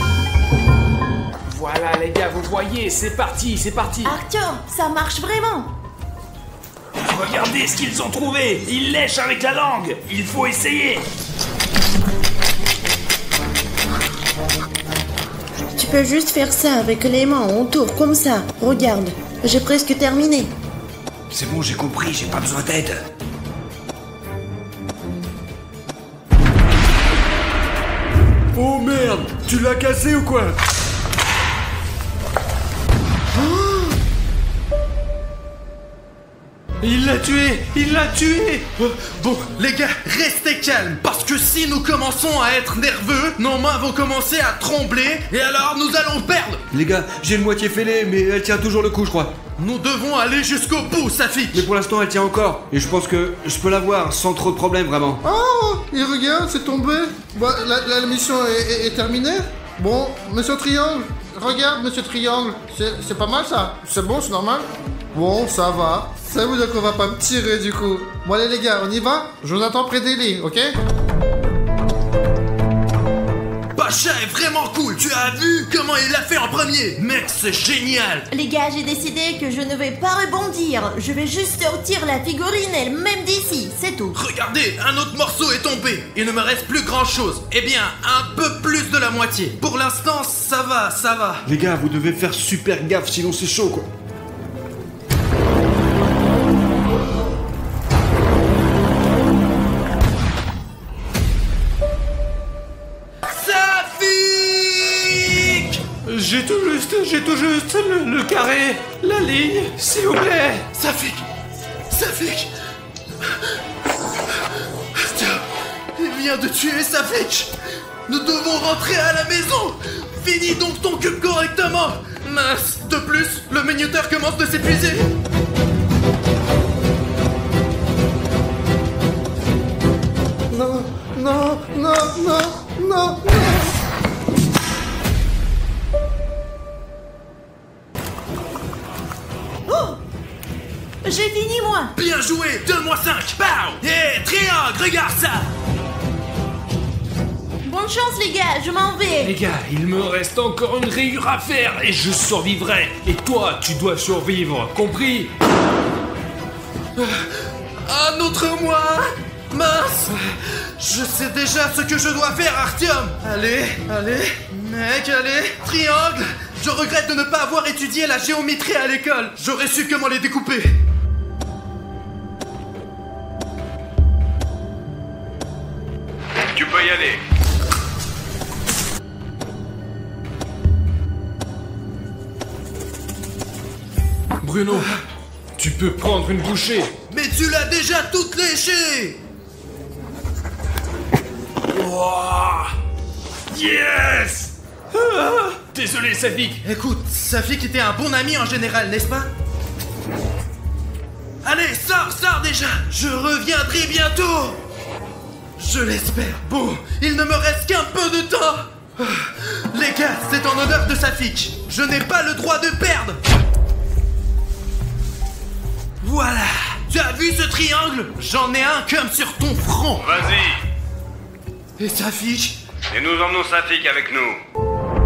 Voilà les gars, vous voyez, c'est parti. Artyom, ça marche vraiment. Regardez ce qu'ils ont trouvé. Ils lèchent avec la langue. Il faut essayer. Tu peux juste faire ça avec les mains autour, comme ça. Regarde, j'ai presque terminé. C'est bon, j'ai compris, j'ai pas besoin d'aide. Oh merde, tu l'as cassé ou quoi? Il l'a tué. Bon, les gars, restez calmes, parce que si nous commençons à être nerveux, nos mains vont commencer à trembler, et alors nous allons perdre. Les gars, j'ai une moitié fêlée, mais elle tient toujours le coup, je crois. Nous devons aller jusqu'au bout, Safik. Mais pour l'instant, elle tient encore. Et je pense que je peux la voir sans trop de problèmes, vraiment. Oh, et regarde, c'est tombé. Bah, la mission est terminée. Bon, Monsieur Triangle, regarde, Monsieur Triangle. C'est pas mal, ça. C'est bon, c'est normal. Bon, ça va. Ça veut dire qu'on va pas me tirer, du coup. Bon, allez, les gars, on y va? Je vous attends près des lits, ok? Pacha est vraiment cool. Tu as vu comment il l'a fait en premier? Mec, c'est génial. Les gars, j'ai décidé que je ne vais pas rebondir. Je vais juste sortir la figurine elle-même d'ici, c'est tout. Regardez, un autre morceau est tombé. Il ne me reste plus grand chose. Eh bien, un peu plus de la moitié. Pour l'instant, ça va. Les gars, vous devez faire super gaffe, sinon c'est chaud, quoi. J'ai tout juste le carré, la ligne, s'il vous plaît. Safik. Tiens, il vient de tuer Safik. Nous devons rentrer à la maison. Finis donc ton cube correctement. Mince, de plus, le minuteur commence de s'épuiser. Non. J'ai fini, moi. Bien joué, 2-5. Pow. Et triangle, regarde ça. Bonne chance, les gars, je m'en vais. Les gars, il me reste encore une rayure à faire et je survivrai. Et toi, tu dois survivre, compris? Un autre moi. Mince. Je sais déjà ce que je dois faire, Artyom. Allez, mec, allez. Triangle. Je regrette de ne pas avoir étudié la géométrie à l'école. J'aurais su comment les découper. Tu peux y aller. Bruno, tu peux prendre une bouchée. Mais tu l'as déjà toute léchée. Wow. Yes. Désolé, Safik. Écoute, Safik était un bon ami en général, n'est-ce pas? Allez, sors déjà. Je reviendrai bientôt. Je l'espère. Bon, il ne me reste qu'un peu de temps. Les gars, c'est en honneur de Safik. Je n'ai pas le droit de perdre. Voilà. Tu as vu ce triangle? J'en ai un comme sur ton front. Vas-y. Et Safik? Et nous emmenons Safik avec nous.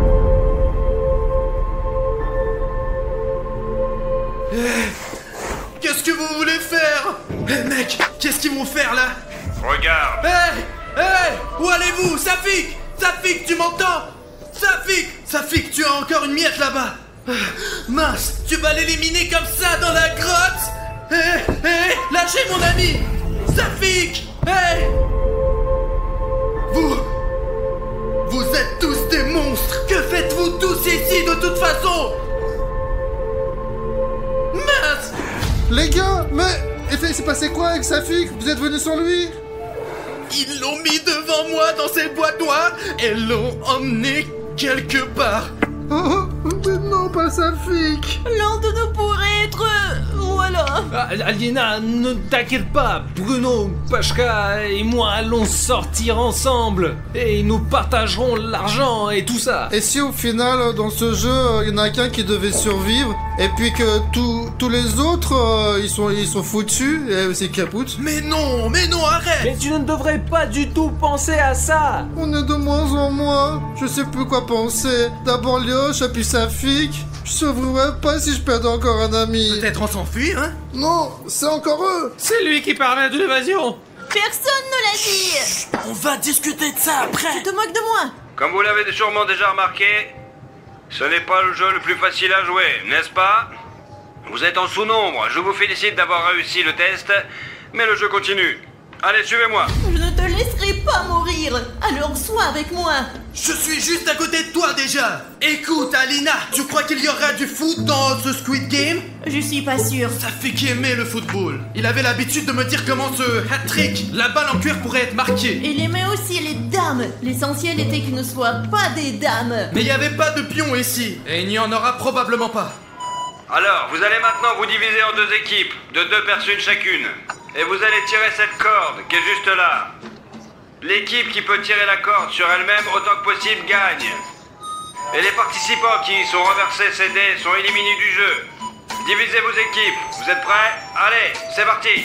Qu'est-ce que vous voulez faire? Mec, qu'est-ce qu'ils vont faire là? Regarde. Où allez-vous? Safik, tu m'entends? Safik, tu as encore une miette là-bas. Mince, tu vas l'éliminer comme ça dans la grotte? Hé, lâchez mon ami! Safik! Hé! Vous êtes tous des monstres! Que faites-vous tous ici de toute façon? Mince! Les gars, mais... il s'est passé quoi avec Safik? Vous êtes venus sans lui? Ils l'ont mis devant moi dans cette boîte noire et l'ont emmené quelque part. Oh, mais non, pas Safik. L'un de nous pourrait être... voilà. Alina, ne t'inquiète pas. Bruno, Pachka et moi allons sortir ensemble. Et nous partagerons l'argent et tout ça. Et si au final, dans ce jeu, il y en a qu'un qui devait survivre, et puis que tous les autres, ils sont foutus, et c'est capoute? Mais non, arrête! Mais tu ne devrais pas du tout penser à ça. On est de moins en moins. Je sais plus quoi penser. D'abord Lioche, puis Safik. Je sauverais pas si je perdais encore un ami. Peut-être on s'enfuit, hein? Non, c'est encore eux. C'est lui qui parlait de l'évasion. Personne ne l'a dit. On va discuter de ça après. Tu te moques de moi. Comme vous l'avez sûrement déjà remarqué, ce n'est pas le jeu le plus facile à jouer, n'est-ce pas? Vous êtes en sous-nombre, je vous félicite d'avoir réussi le test, mais le jeu continue. Allez, suivez-moi. Je ne te laisserai pas mourir. Alors sois avec moi. Je suis juste à côté de toi déjà. Écoute, Alina, tu crois qu'il y aura du foot dans ce Squid Game? Je suis pas sûre. Ça fait qu'il aimait le football. Il avait l'habitude de me dire comment ce hat-trick, la balle en cuir pourrait être marquée. Il aimait aussi les dames. L'essentiel était qu'ils ne soient pas des dames. Mais il n'y avait pas de pion ici, et il n'y en aura probablement pas. Alors, vous allez maintenant vous diviser en deux équipes, de 2 personnes chacune. Et vous allez tirer cette corde qui est juste là. L'équipe qui peut tirer la corde sur elle-même autant que possible gagne. Et les participants qui sont renversés ces dés sont éliminés du jeu. Divisez vos équipes. Vous êtes prêts? Allez, c'est parti.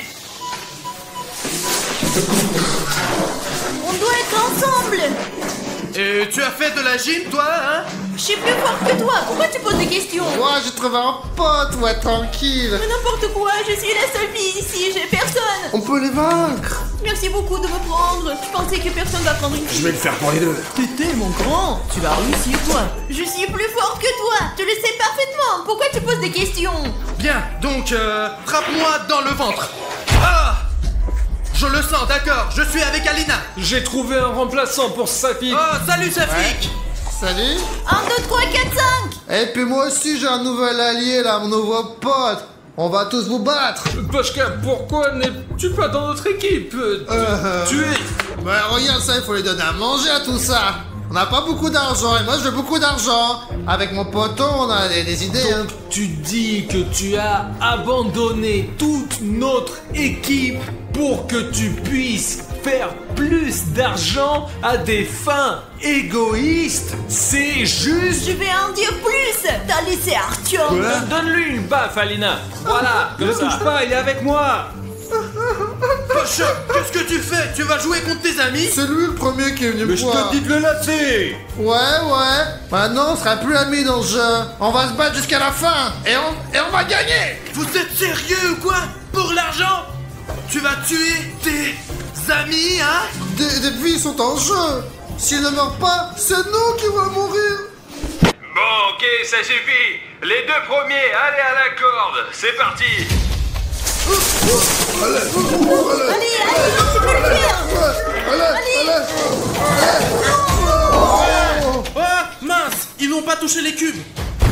On doit être ensemble. Et tu as fait de la gym, toi, hein? Je suis plus fort que toi. Pourquoi tu poses des questions? Moi, j'ai trouvé un pote, ouais, tranquille. Mais n'importe quoi. Je suis la seule fille ici. J'ai personne. On peut les vaincre. Merci beaucoup de me prendre. Je pensais que personne va prendre une fille. Je vais le faire pour les deux. T'étais mon grand. Tu vas réussir, toi. Je suis plus fort que toi. Tu le sais parfaitement. Pourquoi tu poses des questions? Bien, donc, frappe-moi dans le ventre. Ah! Je le sens, d'accord. Je suis avec Alina. J'ai trouvé un remplaçant pour Safik. Oh, salut, Safik. Salut. 1, 2, 3, 4, 5. Et puis moi aussi, j'ai un nouvel allié, là, mon nouveau pote. On va tous vous battre. Pachka, pourquoi n'es-tu pas dans notre équipe? Tu es... Bah regarde ça, il faut les donner à manger à tout ça. On n'a pas beaucoup d'argent, et moi je veux beaucoup d'argent. Avec mon poton, on a des idées, hein. Tu dis que tu as abandonné toute notre équipe pour que tu puisses faire plus d'argent à des fins égoïstes. C'est juste... Je vais en dire plus. T'as laissé Artyom. Donne-lui une baffe, Alina. Voilà, comme ça. Touche pas, il est avec moi. Poche, qu'est-ce que tu fais? Tu vas jouer contre tes amis? C'est lui le premier qui est venu me Mais je voir. te dis de le lasser. Ouais. Maintenant, on sera plus amis dans le jeu. On va se battre jusqu'à la fin. Et on va gagner. Vous êtes sérieux ou quoi? Pour l'argent? Tu vas tuer tes amis, hein? Depuis, ils sont en jeu. S'ils ne meurent pas, c'est nous qui allons mourir. Bon, ok, ça suffit. Les 2 premiers, allez à la corde. C'est parti. Allez, tu peux le faire. Allez. Ah, mince, ils n'ont pas touché les cubes.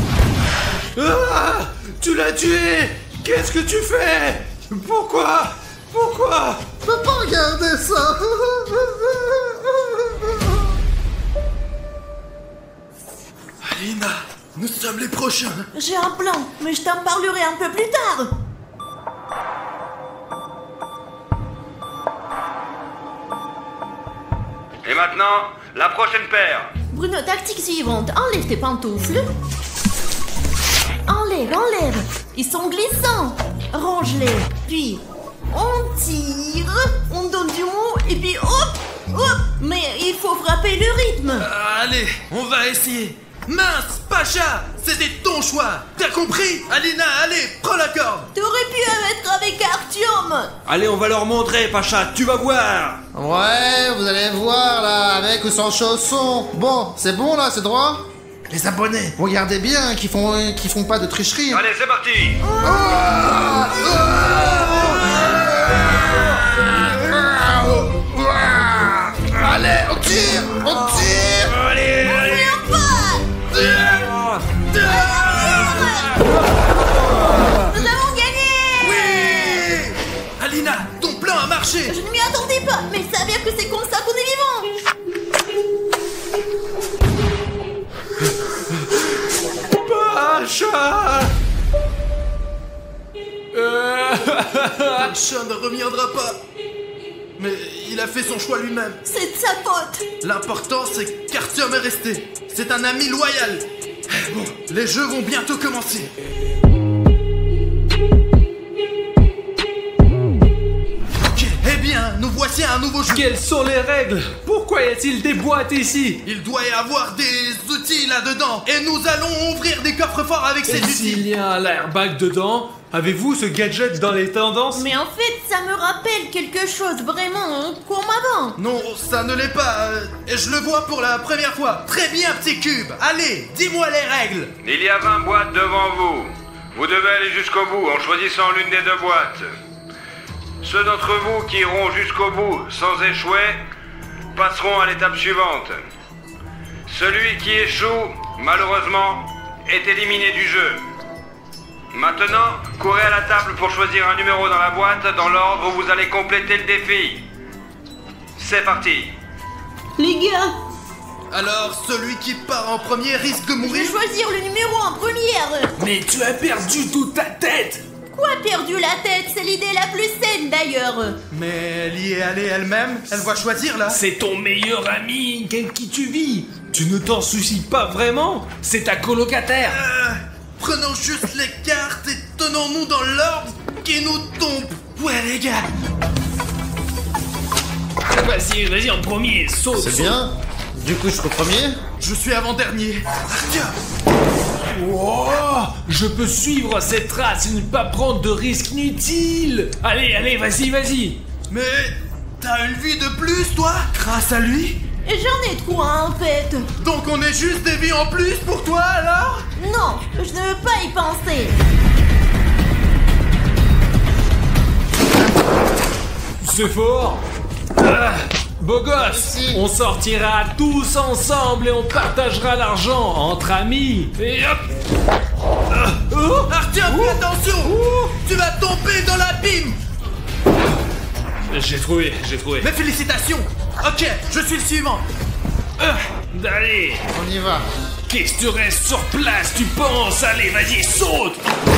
Ah, tu l'as tué. Qu'est-ce que tu fais? Pourquoi? Je peux pas regarder ça. Alina, nous sommes les prochains. J'ai un plan, mais je t'en parlerai un peu plus tard. Et maintenant, la prochaine paire. Bruno, tactique suivante. Enlève tes pantoufles. Enlève. Ils sont glissants. Range-les. Puis, on tire, on donne du mot, et puis hop. Mais il faut frapper le rythme. Allez, on va essayer. Mince, Pacha, c'était ton choix. T'as compris? Alina, allez, prends la corde. T'aurais pu être avec Artyom. Allez, on va leur montrer, Pacha, tu vas voir. Ouais, vous allez voir là, avec ou sans chaussons. Bon, c'est bon là, c'est droit? Les abonnés, regardez bien qu'ils font pas de tricherie. Allez, c'est parti. Ah Regarde. Sean ne reviendra pas. Mais il a fait son choix lui-même. C'est de sa faute. L'important, c'est qu'Artyom est resté. C'est un ami loyal. Bon, les jeux vont bientôt commencer. Ok, eh bien, nous voici à un nouveau jeu. Quelles sont les règles? Pourquoi y a-t-il des boîtes ici? Il doit y avoir des outils là-dedans. Et nous allons ouvrir des coffres forts avec ces Et s'il outils. y a un airbag dedans? Avez-vous ce gadget dans les tendances? Mais en fait, ça me rappelle quelque chose vraiment comme avant. Non, ça ne l'est pas. Et je le vois pour la première fois. Très bien, petit cube. Allez, dis-moi les règles. Il y a 20 boîtes devant vous. Vous devez aller jusqu'au bout en choisissant l'une des 2 boîtes. Ceux d'entre vous qui iront jusqu'au bout sans échouer passeront à l'étape suivante. Celui qui échoue, malheureusement, est éliminé du jeu. Maintenant, courez à la table pour choisir un numéro dans la boîte dans l'ordre où vous allez compléter le défi. C'est parti. Les gars, Alors, celui qui part en premier risque de je vais mourir. choisir le numéro en première. Mais tu as perdu toute ta tête! Quoi, perdu la tête? C'est l'idée la plus saine d'ailleurs. Mais elle y est allée elle-même. Elle va choisir là. C'est ton meilleur ami avec qui tu vis. Tu ne t'en soucies pas vraiment? C'est ta colocataire. Prenons juste les cartes et tenons-nous dans l'ordre qui nous tombe. Ouais, les gars. Vas-y, en premier, saute. C'est bien. Du coup, je suis au premier. Je suis avant-dernier. Artyom. Oh, je peux suivre cette trace et ne pas prendre de risques inutiles. Allez, vas-y. Mais t'as une vie de plus, toi, grâce à lui. Et j'en ai 3 en fait. Donc on est juste des vies en plus pour toi, alors? Non, je ne veux pas y penser. C'est fort. Beau gosse, on sortira tous ensemble et on partagera l'argent entre amis. Et hop. Artyom, fais attention. Tu vas tomber dans l'abîme. J'ai trouvé. Mais félicitations. Ok, je suis le suivant. Allez, On y va. qu'est-ce que tu restes sur place, tu penses? Allez, vas-y, saute.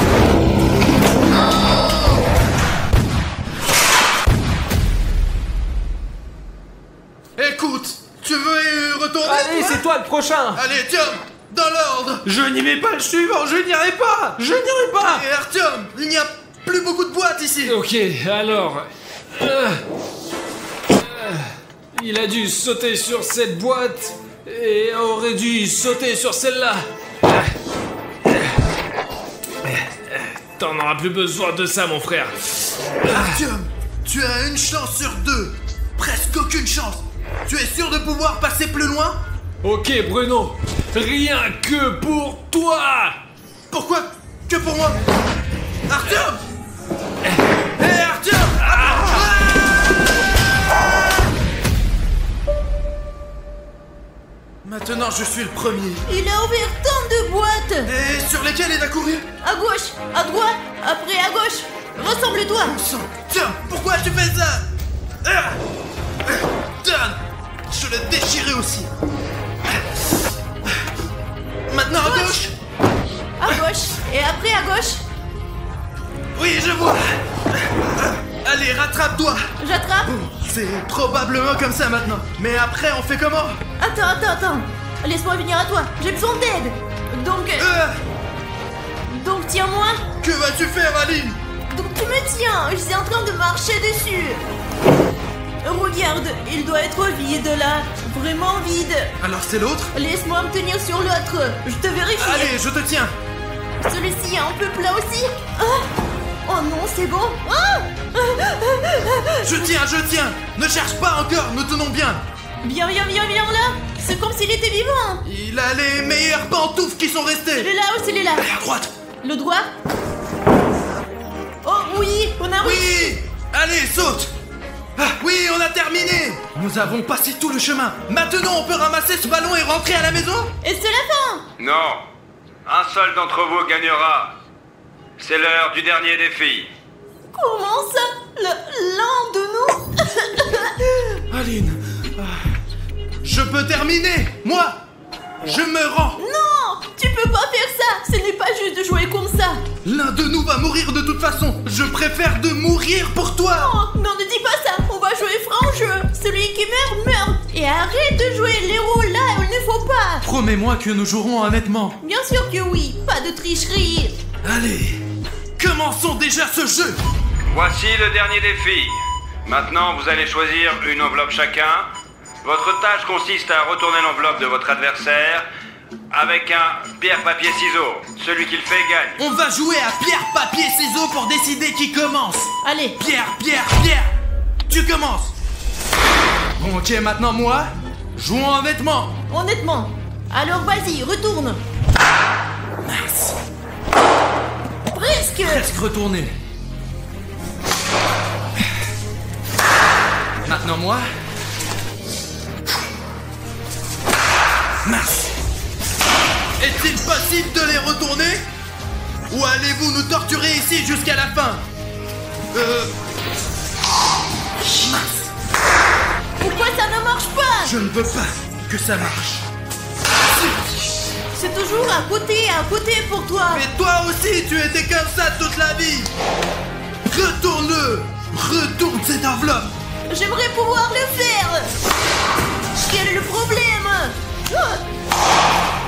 Écoute, tu veux retourner? Allez, toi? c'est toi le prochain. Allez, tiens, dans l'ordre. Je n'y vais pas le suivant, je n'irai pas. Et Artyom, il n'y a plus beaucoup de boîtes ici. Ok, alors... il a dû sauter sur cette boîte et aurait dû sauter sur celle-là. T'en auras plus besoin de ça, mon frère. Artyom, tu as une chance sur 2. Presque aucune chance. Tu es sûr de pouvoir passer plus loin? Ok, Bruno, rien que pour toi. Pourquoi que pour moi? Artyom! Hé, Artyom! Maintenant, je suis le premier. Il a ouvert tant de boîtes. Et sur lesquels il a couru? À gauche, à droite, après à gauche. Ressemble-toi. Sang. Tiens, pourquoi tu fais ça? Tiens, je l'ai déchiré aussi. Maintenant à gauche. À gauche, et après à gauche. Oui, je vois. Allez, rattrape-toi. J'attrape. C'est probablement comme ça maintenant. Mais après, on fait comment? Attends. Laisse-moi venir à toi. J'ai besoin d'aide. Donc tiens-moi. Que vas-tu faire, Aline? Donc tu me tiens. Je suis en train de marcher dessus. Regarde, il doit être vide là. Vraiment vide. Alors c'est l'autre? Laisse-moi me tenir sur l'autre. Je te vérifie. Allez, je te tiens. Celui-ci est un peu plat aussi. Oh non, c'est bon. Je tiens. Ne cherche pas encore, nous tenons bien. Viens là. C'est comme s'il était vivant. Il a les meilleures pantoufles qui sont restées. Celui-là ou celui-là? À droite. Le droit? Oh oui, on a réussi. Oui. Allez, saute. Oui, on a terminé. Nous avons passé tout le chemin. Maintenant, on peut ramasser ce ballon et rentrer à la maison? Et c'est la fin. Non. Un seul d'entre vous gagnera. C'est l'heure du dernier défi. Comment ça? L'un de nous? Aline, je peux terminer. Moi, je me rends. Non, Tu peux pas faire ça. Ce n'est pas juste de jouer comme ça. L'un de nous va mourir de toute façon. Je préfère de mourir pour toi. Non, ne dis pas ça. On va jouer franc jeu. Celui qui meurt, meurt. Et arrête de jouer l'héros là où il ne faut pas. Promets-moi que nous jouerons honnêtement. Bien sûr que oui. Pas de tricherie. Allez, commençons déjà ce jeu. Voici le dernier défi. Maintenant, vous allez choisir une enveloppe chacun. Votre tâche consiste à retourner l'enveloppe de votre adversaire avec un pierre-papier-ciseaux. Celui qui le fait gagne. On va jouer à pierre-papier-ciseaux pour décider qui commence. Allez. Pierre, pierre, pierre. Tu commences. Bon, ok, maintenant moi. Jouons honnêtement. Honnêtement. Alors vas-y, retourne. Mince. Presque. Presque retourné. Maintenant moi. Mince. Est-il possible de les retourner? Ou allez-vous nous torturer ici jusqu'à la fin? Mince. Pourquoi ça ne marche pas? Je ne veux pas que ça marche. C'est toujours à côté pour toi. Mais toi aussi, tu étais comme ça toute la vie. Retourne-le. Retourne cette enveloppe. J'aimerais pouvoir le faire. Quel est le problème?